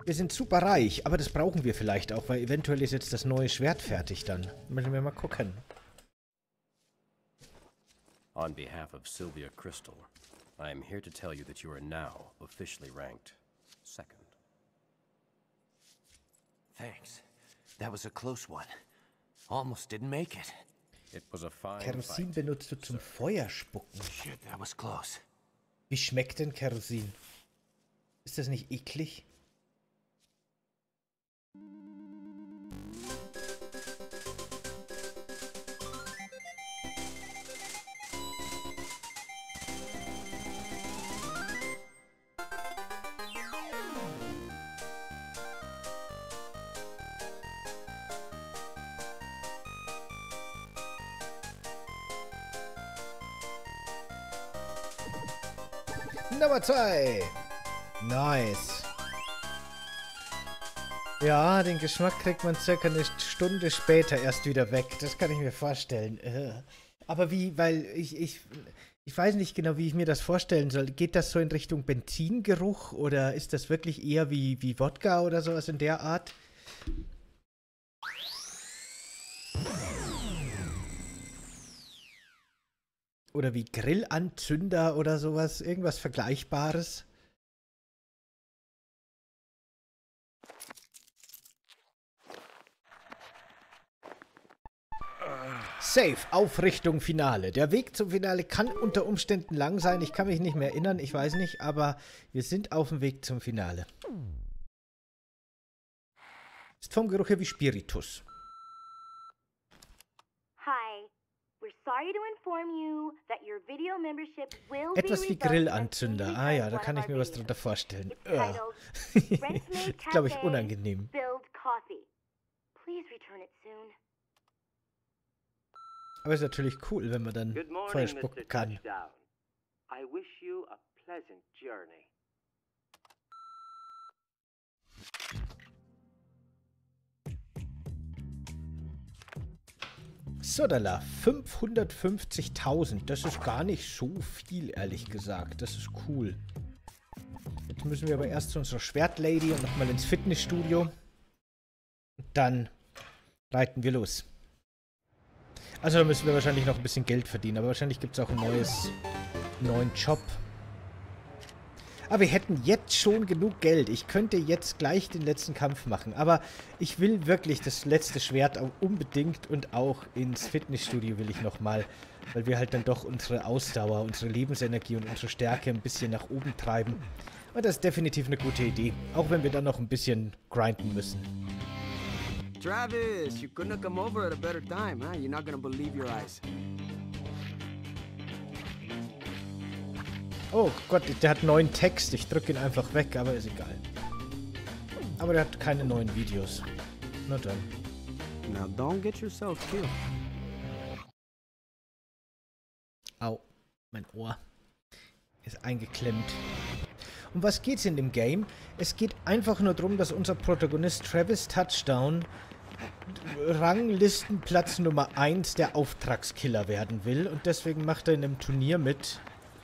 Wir sind super reich, aber das brauchen wir vielleicht auch, weil eventuell ist jetzt das neue Schwert fertig dann. Müssen wir mal gucken. On behalf of Sylvia Crystal, I am here to tell you that you are now officially ranked second. Thanks. That was a close one. Almost didn't make it. It was a fine Kerosin fight. benutzt du zum Feuerspucken. Shit, that was close. Wie schmeckt denn Kerosin? Ist das nicht eklig? Nummer 2. Nice. Ja, den Geschmack kriegt man circa eine Stunde später erst wieder weg. Das kann ich mir vorstellen. Aber wie, weil ich weiß nicht genau, wie ich mir das vorstellen soll. Geht das so in Richtung Benzingeruch oder ist das wirklich eher wie Wodka oder sowas in der Art? Oder wie Grillanzünder oder sowas. Irgendwas Vergleichbares. Safe, Aufrichtung, Finale. Der Weg zum Finale kann unter Umständen lang sein. Ich kann mich nicht mehr erinnern, ich weiß nicht, aber wir sind auf dem Weg zum Finale. Ist vom Geruch her wie Spiritus. Hi. We're sorry to inform you that your video membership will be Etwas wie revoked Grillanzünder. Ah ja, da kann ich mir was drunter vorstellen. Ist, glaube ich, unangenehm. Spilled coffee. Please return it soon. Aber ist natürlich cool, wenn man dann Feuer spucken kann. I wish you a pleasant journey. Sodala, 550.000. Das ist gar nicht so viel, ehrlich gesagt. Das ist cool. Jetzt müssen wir aber erst zu unserer Schwertlady und nochmal ins Fitnessstudio. Und dann reiten wir los. Also da müssen wir wahrscheinlich noch ein bisschen Geld verdienen. Aber wahrscheinlich gibt es auch einen neuen Job. Aber wir hätten jetzt schon genug Geld. Ich könnte jetzt gleich den letzten Kampf machen. Aber ich will wirklich das letzte Schwert auch unbedingt und auch ins Fitnessstudio will ich nochmal. Weil wir halt dann doch unsere Ausdauer, unsere Lebensenergie und unsere Stärke ein bisschen nach oben treiben. Und das ist definitiv eine gute Idee. Auch wenn wir dann noch ein bisschen grinden müssen. Travis, you couldn't have come over at a better time, huh? You're not gonna believe your eyes. Oh Gott, der hat neuen Text. Ich drücke ihn einfach weg, aber ist egal. Aber der hat keine neuen Videos. Na dann. Now don't get yourself killed. Au, mein Ohr ist eingeklemmt. Um was geht's in dem Game? Es geht einfach nur darum, dass unser Protagonist Travis Touchdown Ranglistenplatz Nummer 1 der Auftragskiller werden will. Und deswegen macht er in einem Turnier mit,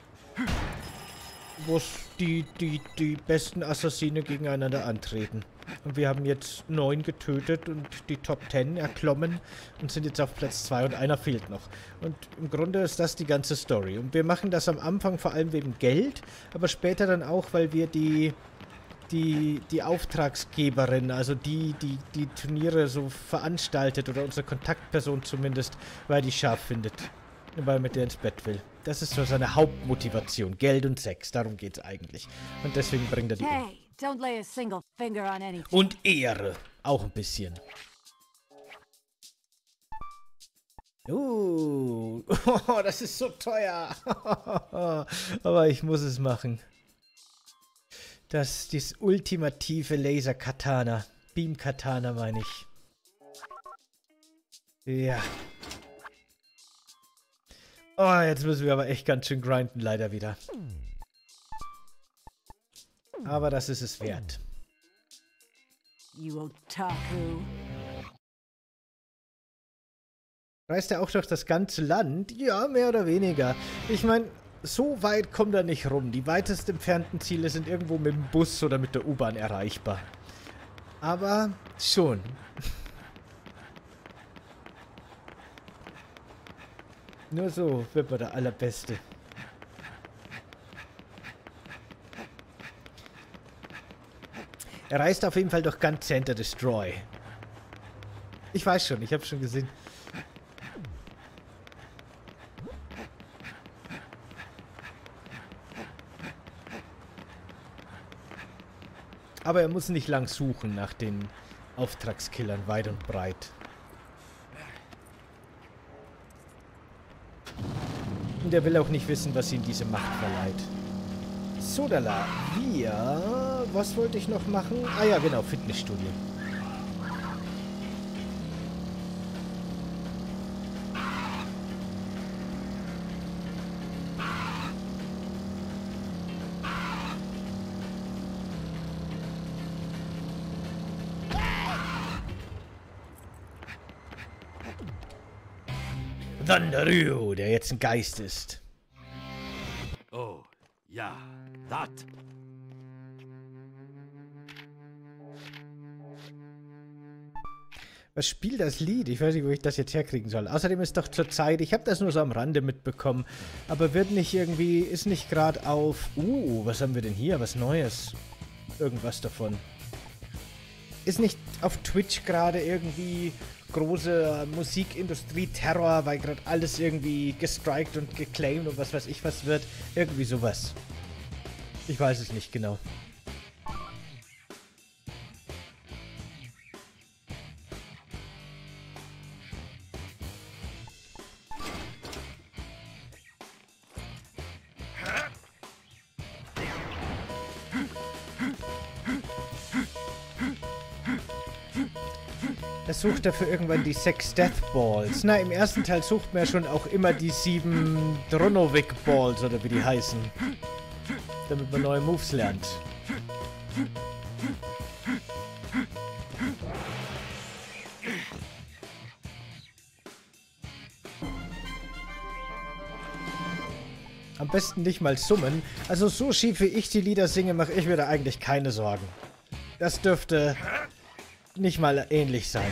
wo die besten Assassine gegeneinander antreten. Und wir haben jetzt 9 getötet und die Top 10 erklommen und sind jetzt auf Platz 2 und einer fehlt noch. Und im Grunde ist das die ganze Story. Und wir machen das am Anfang vor allem wegen Geld, aber später dann auch, weil wir die Auftragsgeberin, also die Turniere so veranstaltet oder unsere Kontaktperson zumindest, weil die scharf findet. Weil er mit der ins Bett will. Das ist so seine Hauptmotivation. Geld und Sex, darum geht's eigentlich. Und deswegen bringt er die um. Hey, don't lay a single finger on anything. Und Ehre. Auch ein bisschen. Oh, das ist so teuer. Aber ich muss es machen. Das ist das ultimative Laser-Katana. Beam-Katana meine ich. Ja. Oh, jetzt müssen wir aber echt ganz schön grinden, leider wieder. Aber das ist es wert. You otaku. Reist er auch durch das ganze Land? Ja, mehr oder weniger. Ich meine, so weit kommt er nicht rum. Die weitest entfernten Ziele sind irgendwo mit dem Bus oder mit der U-Bahn erreichbar. Aber schon. Nur so wird man der Allerbeste. Er reist auf jeden Fall durch ganz Center Destroy. Ich weiß schon, ich habe schon gesehen. Aber er muss nicht lang suchen nach den Auftragskillern weit und breit. Und er will auch nicht wissen, was ihm diese Macht verleiht. Sodala, wir... Was wollte ich noch machen? Ah ja, genau, Fitnessstudio. Thunderoo, der jetzt ein Geist ist. Oh, yeah, that. Was spielt das Lied? Ich weiß nicht, wo ich das jetzt herkriegen soll. Außerdem ist doch zur Zeit, ich habe das nur so am Rande mitbekommen, aber wird nicht irgendwie, ist nicht gerade auf... was haben wir denn hier? Was Neues? Irgendwas davon. Ist nicht auf Twitch gerade irgendwie große Musikindustrie-Terror, weil gerade alles irgendwie gestrikt und geclaimed und was weiß ich was wird? Irgendwie sowas. Ich weiß es nicht genau. Sucht dafür irgendwann die 6 Death Balls. Na, im ersten Teil sucht man ja schon auch immer die 7 Dronovic Balls, oder wie die heißen. Damit man neue Moves lernt. Am besten nicht mal summen. Also so schief wie ich die Lieder singe, mache ich mir da eigentlich keine Sorgen. Das dürfte... nicht mal ähnlich sein.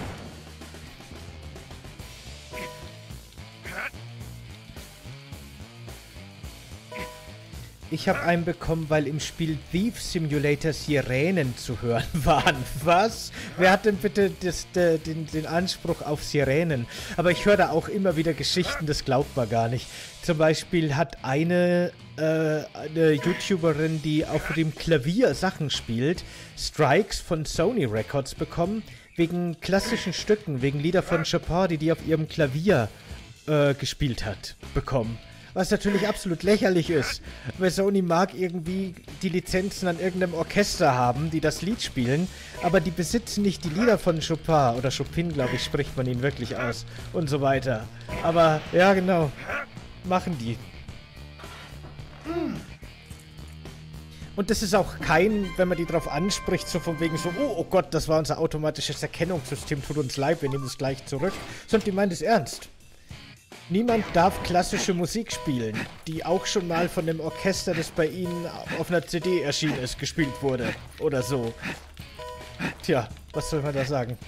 Ich habe einen bekommen, weil im Spiel Thief Simulator Sirenen zu hören waren. Was? Wer hat denn bitte den Anspruch auf Sirenen? Aber ich höre da auch immer wieder Geschichten, das glaubt man gar nicht. Zum Beispiel hat eine YouTuberin, die auf dem Klavier Sachen spielt, Strikes von Sony Records bekommen, wegen klassischen Stücken, wegen Lieder von Chopin, die auf ihrem Klavier gespielt hat, bekommen. Was natürlich absolut lächerlich ist, weil Sony mag irgendwie die Lizenzen an irgendeinem Orchester haben, die das Lied spielen, aber die besitzen nicht die Lieder von Chopin, oder Chopin, glaube ich, spricht man ihn wirklich aus, und so weiter. Aber, ja genau, machen die. Und das ist auch kein, wenn man die drauf anspricht, so von wegen so, oh Gott, das war unser automatisches Erkennungssystem, tut uns leid, wir nehmen es gleich zurück, sondern die meint es ernst. Niemand darf klassische Musik spielen, die auch schon mal von dem Orchester, das bei ihnen auf einer CD erschienen ist, gespielt wurde. Oder so. Tja, was soll man da sagen?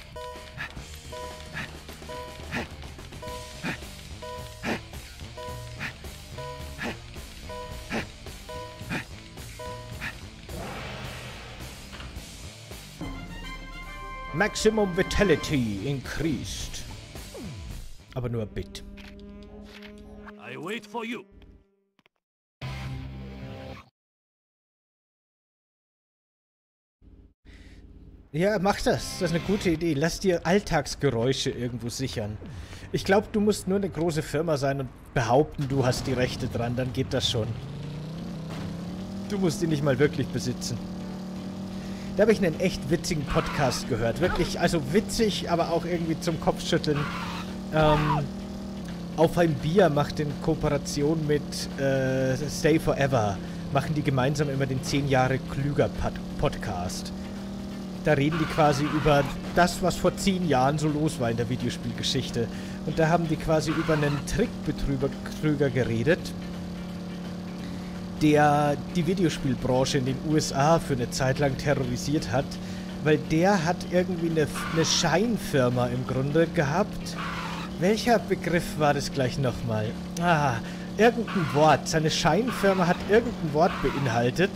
Maximum Vitality increased. Aber nur ein Bit. I wait for you. Ja, mach das. Das ist eine gute Idee. Lass dir Alltagsgeräusche irgendwo sichern. Ich glaube, du musst nur eine große Firma sein und behaupten, du hast die Rechte dran. Dann geht das schon. Du musst die nicht mal wirklich besitzen. Da habe ich einen echt witzigen Podcast gehört. Wirklich, also witzig, aber auch irgendwie zum Kopfschütteln. Auf ein Bier macht in Kooperation mit Stay Forever, machen die gemeinsam immer den 10 Jahre klüger Podcast. Da reden die quasi über das, was vor 10 Jahren so los war in der Videospielgeschichte. Und da haben die quasi über einen Trickbetrüger geredet, der die Videospielbranche in den USA für eine Zeit lang terrorisiert hat, weil der hat irgendwie eine Scheinfirma im Grunde gehabt. Welcher Begriff war das gleich nochmal? Ah, irgendein Wort. Seine Scheinfirma hat irgendein Wort beinhaltet.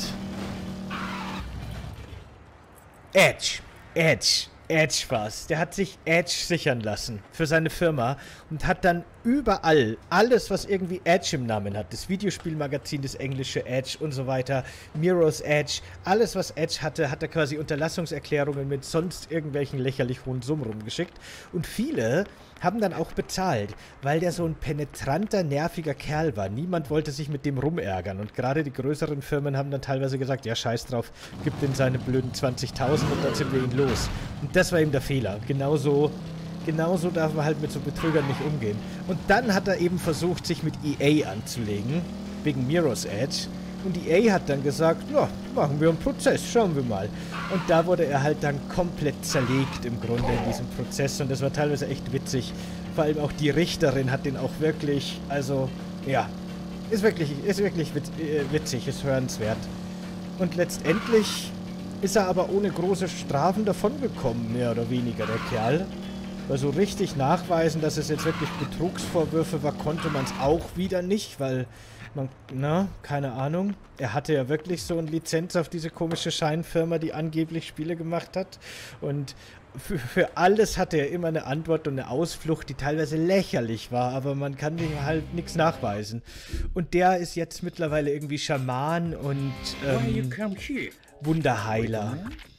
Edge war's. Der hat sich Edge sichern lassen für seine Firma und hat dann überall alles, was irgendwie Edge im Namen hat, das Videospielmagazin, das englische Edge und so weiter, Mirror's Edge, alles, was Edge hatte, hat er quasi Unterlassungserklärungen mit sonst irgendwelchen lächerlich hohen Summen rumgeschickt. Und viele haben dann auch bezahlt, weil der so ein penetranter, nerviger Kerl war. Niemand wollte sich mit dem rumärgern. Und gerade die größeren Firmen haben dann teilweise gesagt, ja, scheiß drauf, gib ihm seine blöden 20.000 und dann sind wir ihn los. Und das war eben der Fehler. Genauso darf man halt mit so Betrügern nicht umgehen. Und dann hat er eben versucht, sich mit EA anzulegen, wegen Mirror's Edge. Und EA hat dann gesagt, ja, machen wir einen Prozess, schauen wir mal. Und da wurde er halt dann komplett zerlegt im Grunde in diesem Prozess. Und das war teilweise echt witzig. Vor allem auch die Richterin hat den auch wirklich, also, ja, ist wirklich witzig, ist hörenswert. Und letztendlich ist er aber ohne große Strafen davongekommen, mehr oder weniger, der Kerl. Weil so richtig nachweisen, dass es jetzt wirklich Betrugsvorwürfe war, konnte man es auch wieder nicht, weil man, keine Ahnung. Er hatte ja wirklich so eine Lizenz auf diese komische Scheinfirma, die angeblich Spiele gemacht hat. Und für alles hatte er immer eine Antwort und eine Ausflucht, die teilweise lächerlich war, aber man kann ihm halt nichts nachweisen. Und der ist jetzt mittlerweile irgendwie Schaman und Wunderheiler.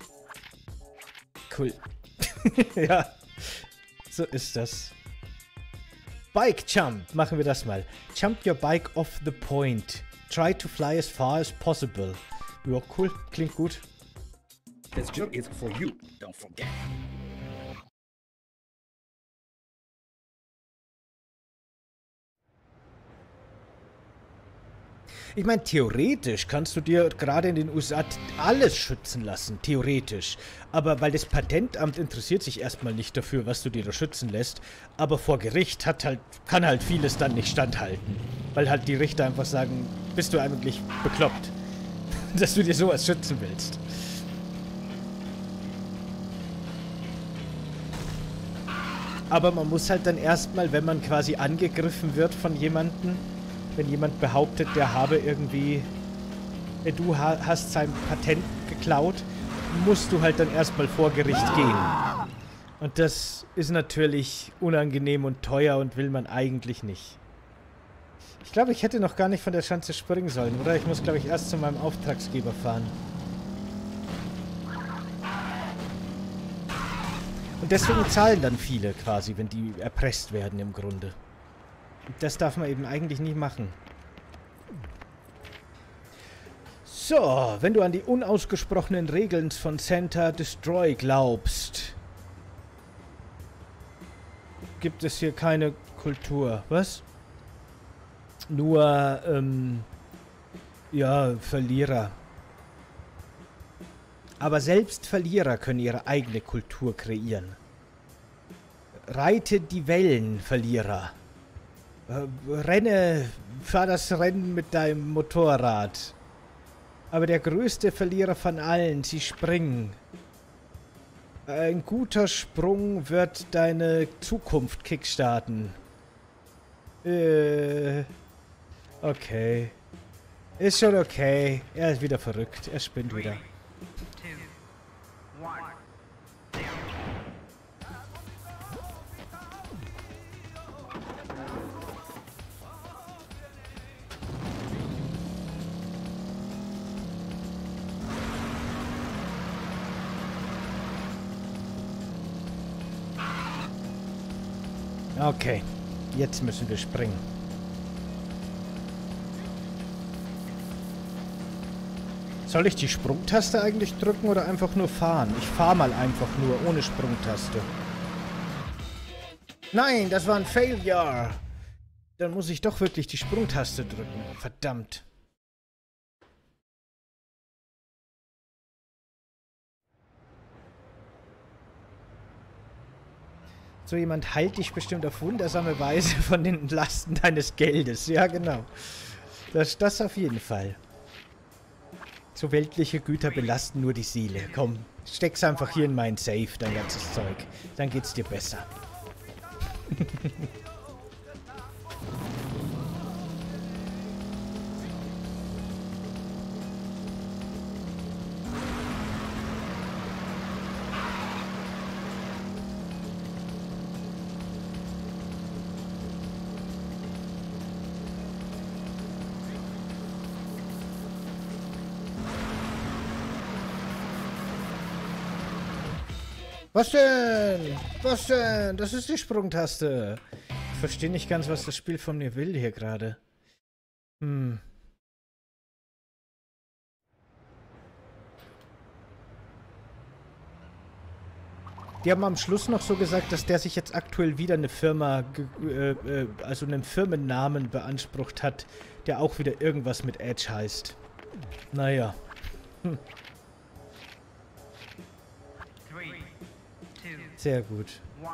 Cool. Ja, so ist das. Bike Jump, machen wir das mal. Jump your bike off the point. Try to fly as far as possible. Ja, cool, klingt gut. This jump is for you, don't forget. Ich meine, theoretisch kannst du dir gerade in den USA alles schützen lassen, theoretisch. Aber weil das Patentamt interessiert sich erstmal nicht dafür, was du dir da schützen lässt. Aber vor Gericht kann halt vieles dann nicht standhalten. Weil halt die Richter einfach sagen, bist du eigentlich bekloppt, dass du dir sowas schützen willst. Aber man muss halt dann erstmal, wenn man quasi angegriffen wird von jemandem, wenn jemand behauptet, der habe irgendwie, du hast sein Patent geklaut, musst du halt dann erstmal vor Gericht gehen. Und das ist natürlich unangenehm und teuer und will man eigentlich nicht. Ich glaube, ich hätte noch gar nicht von der Schanze springen sollen, oder? Ich muss, glaube ich, erst zu meinem Auftragsgeber fahren. Und deswegen zahlen dann viele quasi, wenn die erpresst werden im Grunde. Das darf man eben eigentlich nicht machen. So, wenn du an die unausgesprochenen Regeln von Santa Destroy glaubst, gibt es hier keine Kultur. Was? Nur, ja, Verlierer. Aber selbst Verlierer können ihre eigene Kultur kreieren. Reite die Wellen, Verlierer. Fahr das Rennen mit deinem Motorrad. Aber der größte Verlierer von allen, sie springen. Ein guter Sprung wird deine Zukunft kickstarten. Okay. Ist schon okay. Er ist wieder verrückt. Er spinnt wieder. Okay, jetzt müssen wir springen. Soll ich die Sprungtaste eigentlich drücken oder einfach nur fahren? Ich fahre mal einfach nur ohne Sprungtaste. Nein, das war ein Failure. Dann muss ich doch wirklich die Sprungtaste drücken. Verdammt. So jemand heilt dich bestimmt auf wundersame Weise von den Lasten deines Geldes. Ja, genau. Das auf jeden Fall. So weltliche Güter belasten nur die Seele. Komm, steck's einfach hier in meinen Safe, dein ganzes Zeug. Dann geht's dir besser. Was denn? Was denn? Das ist die Sprungtaste. Ich verstehe nicht ganz, was das Spiel von mir will hier gerade. Die haben am Schluss noch so gesagt, dass der sich jetzt aktuell wieder eine Firma, also einen Firmennamen beansprucht hat, der auch wieder irgendwas mit Edge heißt. Naja. Sehr gut.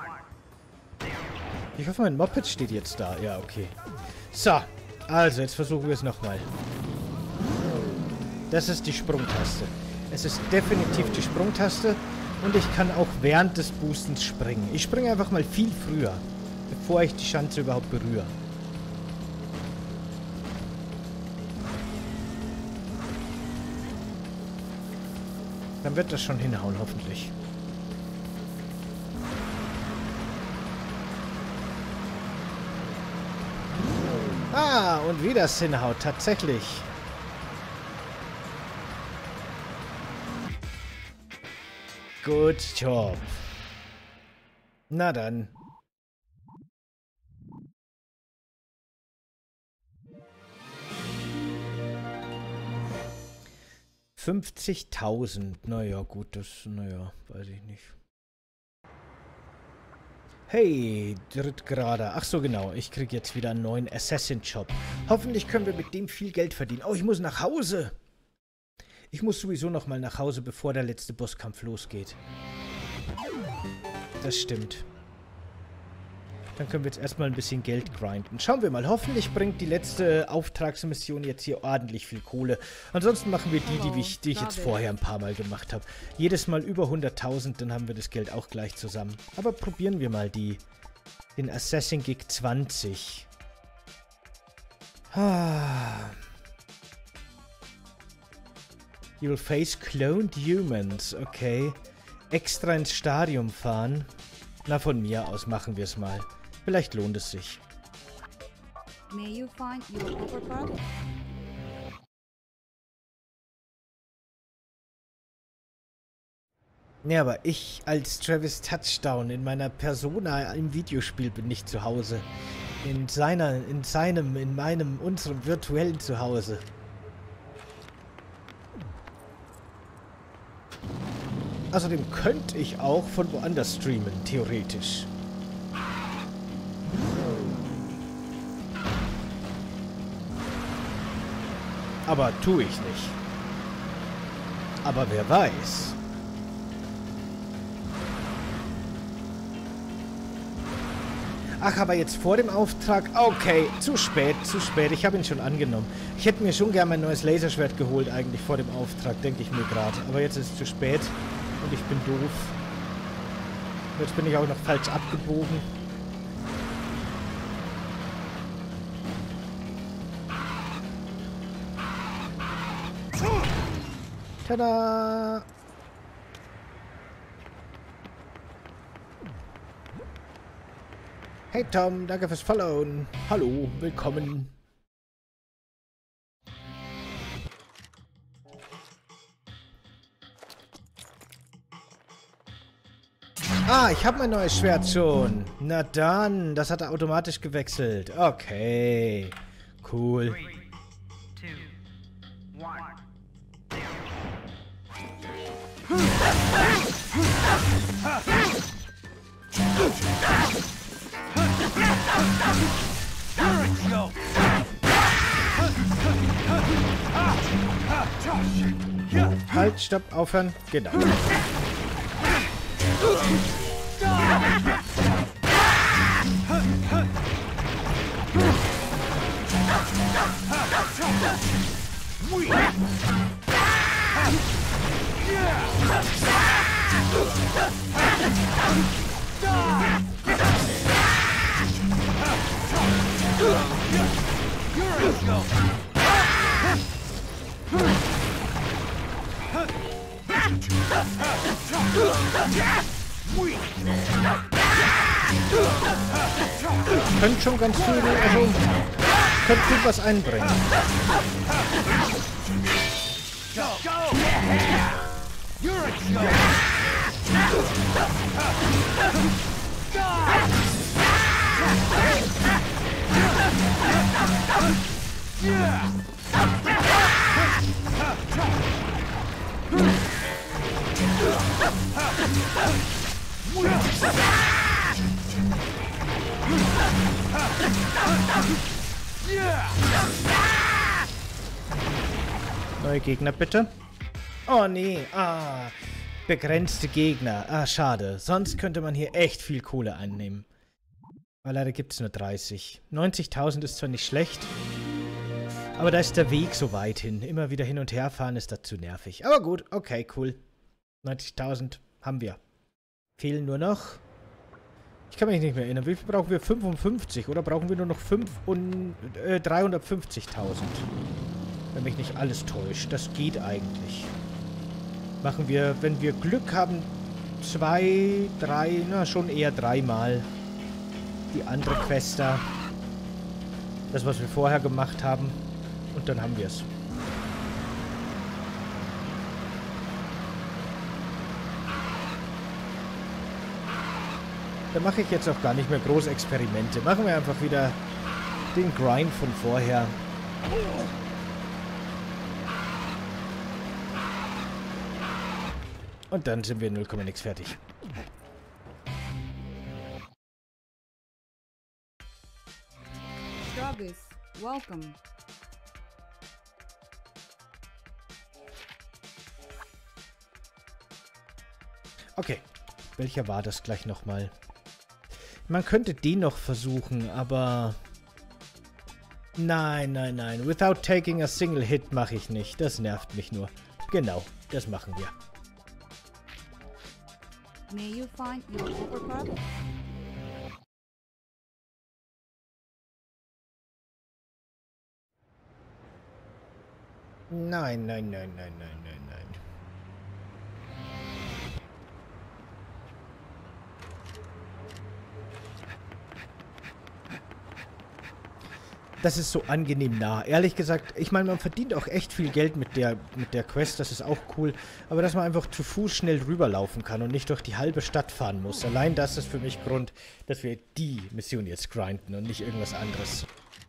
Ich hoffe, mein Moped steht jetzt da. Ja, okay. So, also jetzt versuchen wir es nochmal. Das ist die Sprungtaste. Es ist definitiv die Sprungtaste und ich kann auch während des Boostens springen. Ich springe einfach mal viel früher, bevor ich die Schanze überhaupt berühre. Dann wird das schon hinhauen, hoffentlich. Ah, und wie das hinhaut, tatsächlich. Good job. Na dann. $50.000. Naja, gut, das, naja, weiß ich nicht. Hey, Drittgrader. Ach so, genau. Ich kriege jetzt wieder einen neuen Assassin-Job. Hoffentlich können wir mit dem viel Geld verdienen. Oh, ich muss nach Hause. Ich muss sowieso noch mal nach Hause, bevor der letzte Bosskampf losgeht. Das stimmt. Dann können wir jetzt erstmal ein bisschen Geld grinden. Schauen wir mal. Hoffentlich bringt die letzte Auftragsmission jetzt hier ordentlich viel Kohle. Ansonsten machen wir die ich jetzt vorher ein paar Mal gemacht habe. Jedes Mal über 100.000, dann haben wir das Geld auch gleich zusammen. Aber probieren wir mal den Assassin Gig 20. You'll face cloned humans. Okay. Extra ins Stadium fahren. Na, von mir aus machen wir es mal. Vielleicht lohnt es sich. May you find your overpass? Ja, aber ich als Travis Touchdown in meiner Persona im Videospiel bin nicht zu Hause. In unserem virtuellen Zuhause. Außerdem könnte ich auch von woanders streamen, theoretisch. Aber tue ich nicht. Aber wer weiß. Ach, aber jetzt vor dem Auftrag? Okay, zu spät, zu spät. Ich habe ihn schon angenommen. Ich hätte mir schon gerne mein neues Laserschwert geholt, eigentlich vor dem Auftrag, denke ich mir gerade. Aber jetzt ist es zu spät und ich bin doof. Jetzt bin ich auch noch falsch abgebogen. Tada! Hey Tom, danke fürs Followen. Hallo, willkommen. Ah, ich habe mein neues Schwert schon. Na dann, das hat er automatisch gewechselt. Okay, cool. 3, 2, 1. Halt, stopp, aufhören. Genau. Könnt schon ganz viel, also könnt viel was einbringen. Neue Gegner bitte. Oh nee, begrenzte Gegner. Schade. Sonst könnte man hier echt viel Kohle einnehmen. Aber leider gibt es nur 30. 90.000 ist zwar nicht schlecht, aber da ist der Weg so weit hin. Immer wieder hin und her fahren ist dazu nervig. Aber gut, okay, cool. 90.000 haben wir. Fehlen nur noch... Ich kann mich nicht mehr erinnern. Wie viel brauchen wir? 55 oder brauchen wir nur noch 350.000? Wenn mich nicht alles täuscht. Das geht eigentlich. Machen wir, wenn wir Glück haben, 2, 3, na schon eher 3 Mal die andere Quest da. Das, was wir vorher gemacht haben. Und dann haben wir es. Da mache ich jetzt auch gar nicht mehr groß Experimente. Machen wir einfach wieder den Grind von vorher. Und dann sind wir 0,nix fertig. Travis, welcome. Okay. Welcher war das gleich nochmal? Man könnte den noch versuchen, aber... Nein, nein, nein. Without taking a single hit mache ich nicht. Das nervt mich nur. Genau, das machen wir. May you find your overcup? Nein, nein, nein, nein, nein, nein, nein. Das ist so angenehm nah. Ehrlich gesagt, ich meine, man verdient auch echt viel Geld mit der Quest, das ist auch cool. Aber dass man einfach zu Fuß schnell rüberlaufen kann und nicht durch die halbe Stadt fahren muss. Allein das ist für mich Grund, dass wir die Mission jetzt grinden und nicht irgendwas anderes.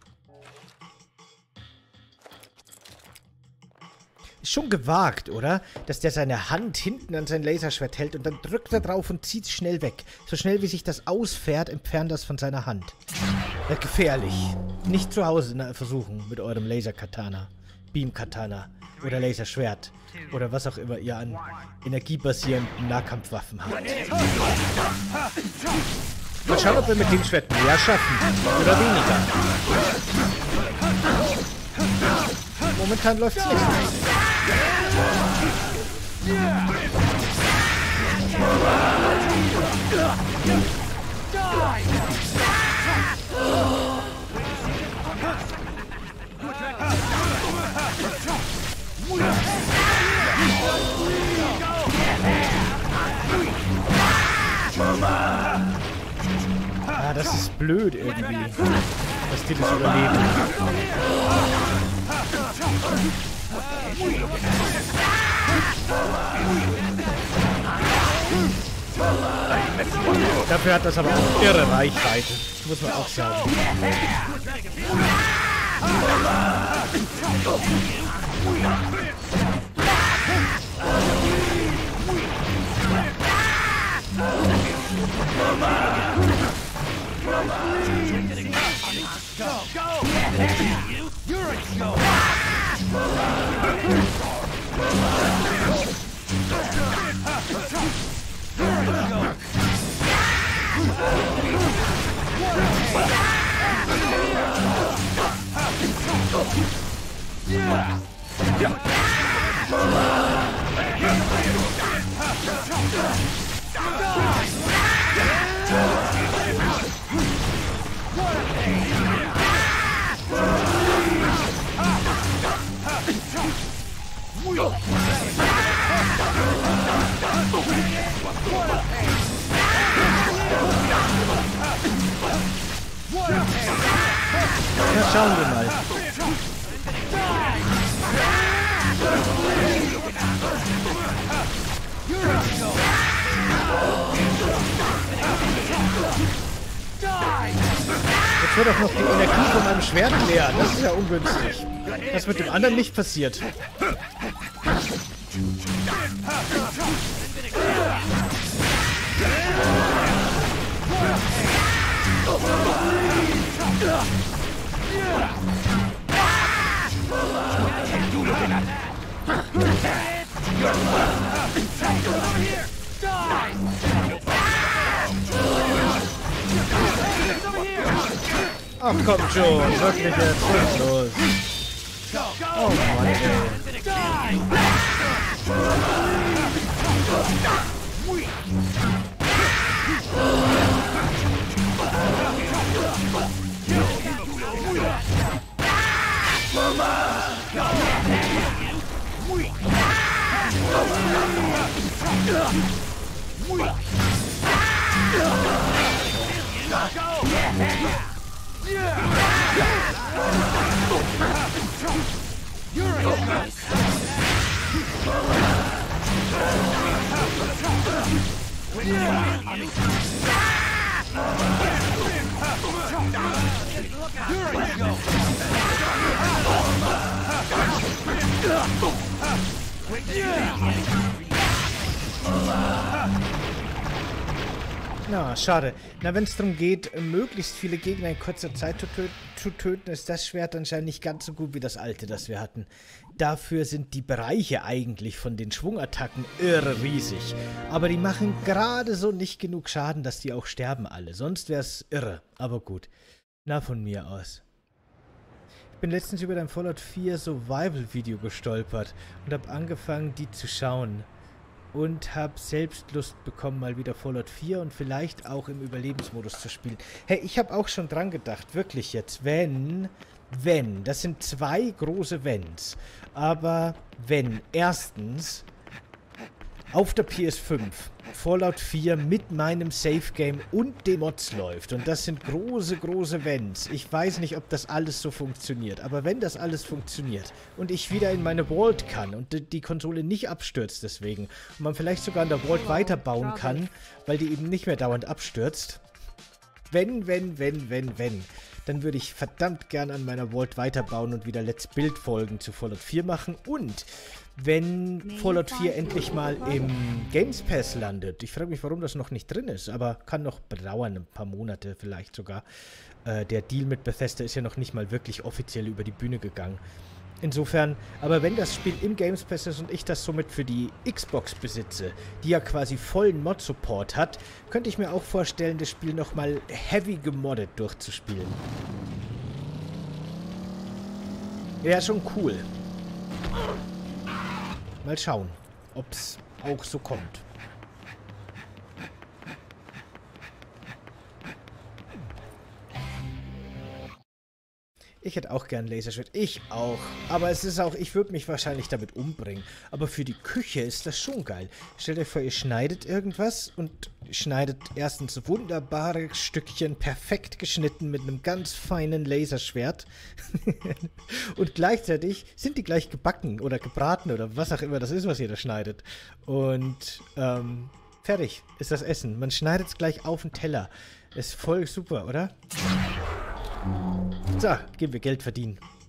Ist schon gewagt, oder? Dass der seine Hand hinten an sein Laserschwert hält und dann drückt er drauf und zieht es schnell weg. So schnell wie sich das ausfährt, entfernt das von seiner Hand. Gefährlich. Nicht zu Hause versuchen mit eurem Laser-Katana, Beam-Katana oder Laserschwert oder was auch immer ihr an energiebasierenden Nahkampfwaffen habt. Mal schauen, ob wir mit dem Schwert mehr schaffen oder weniger. Momentan läuft es nicht. Das ist blöd irgendwie, dass die das überleben. Dafür hat das aber auch irre Reichweite, muss man auch sagen. Ja, schauen wir mal. Jetzt wird auch noch die Energie von meinem Schwert leer. Das ist ja ungünstig. Das mit dem anderen nicht passiert. Ach komm schon, wirklich jetzt, was ist los? Oh Mann, ey. Na, schade. Na, wenn es darum geht, möglichst viele Gegner in kurzer Zeit zu töten, ist das Schwert anscheinend nicht ganz so gut wie das alte, das wir hatten. Dafür sind die Bereiche eigentlich von den Schwungattacken irre riesig. Aber die machen gerade so nicht genug Schaden, dass die auch sterben alle. Sonst wäre es irre. Aber gut. Na, von mir aus. Ich bin letztens über dein Fallout 4 Survival-Video gestolpert und habe angefangen, die zu schauen. Und habe selbst Lust bekommen, mal wieder Fallout 4 und vielleicht auch im Überlebensmodus zu spielen. Hey, ich habe auch schon dran gedacht, wirklich jetzt, wenn, das sind zwei große Wenns, aber wenn, erstens, auf der PS5 Fallout 4 mit meinem Safe-Game und den Mods läuft. Und das sind große Wenns. Ich weiß nicht, ob das alles so funktioniert. Aber wenn das alles funktioniert und ich wieder in meine Vault kann und die Konsole nicht abstürzt deswegen und man vielleicht sogar an der Vault weiterbauen kann, weil die eben nicht mehr dauernd abstürzt. Wenn, dann würde ich verdammt gern an meiner Vault weiterbauen und wieder Let's Build-Folgen zu Fallout 4 machen. Und wenn Fallout 4 endlich mal im Games Pass landet. Ich frage mich, warum das noch nicht drin ist, aber kann noch bedauern, ein paar Monate vielleicht sogar. Der Deal mit Bethesda ist ja noch nicht mal wirklich offiziell über die Bühne gegangen. Insofern, aber wenn das Spiel im Games Pass ist und ich das somit für die Xbox besitze, die ja quasi vollen Mod-Support hat, könnte ich mir auch vorstellen, das Spiel nochmal heavy gemoddet durchzuspielen. Wäre schon cool. Mal schauen, ob es auch so kommt. Ich hätte auch gern Laserschwert. Ich auch. Aber es ist auch, ich würde mich wahrscheinlich damit umbringen. Aber für die Küche ist das schon geil. Stellt euch vor, ihr schneidet irgendwas und schneidet erstens wunderbare Stückchen, perfekt geschnitten mit einem ganz feinen Laserschwert. Und gleichzeitig sind die gleich gebacken oder gebraten oder was auch immer das ist, was ihr da schneidet. Und fertig ist das Essen. Man schneidet es gleich auf den Teller. Ist voll super, oder? So, gehen wir Geld verdienen.